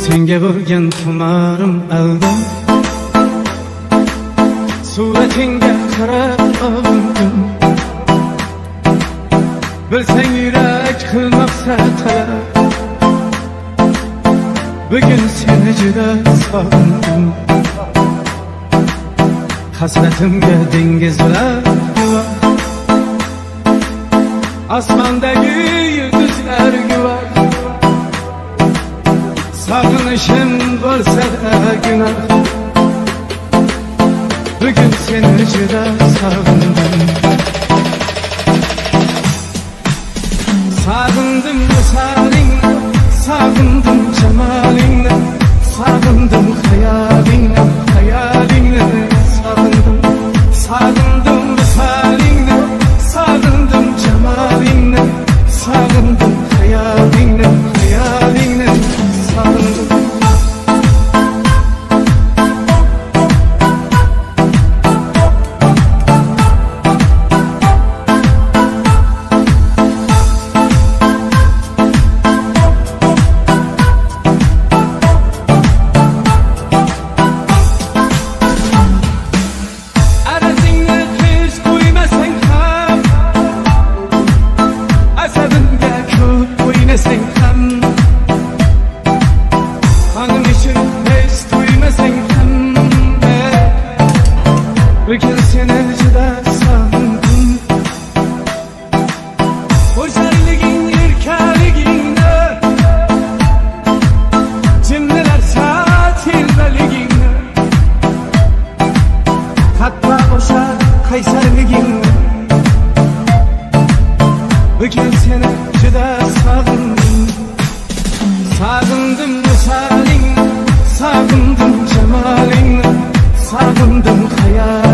Senga bo'lgan xumorim aldan, suratingga qarab oldum. Bilsang yurak qilmoqsa talab, bugun seni juda sog'indim. Hasratimga dengizlar guvoh, osmondagi yulduzlar guvoh. Sog'inishim bo'lsa-da gunoh, bugun seni juda sog'indim. Sog'indim visolingni, sog'indim jamolingni, sog'indim xayolingni, xayolingni sog'indim. Sog'indim visolingni, sog'indim jamolingni, sog'indim xayolingni, xayolingni sog'indim. Bugün seni juda sog'indim. Go'zalliging, erkaligingni, jinnilarcha telbaligingni, hatto o'sha qaysarligingni, bugun seni juda sog'indim. Sog'indim visolingni, sog'indim jamolingni, sog'indim xayolingni.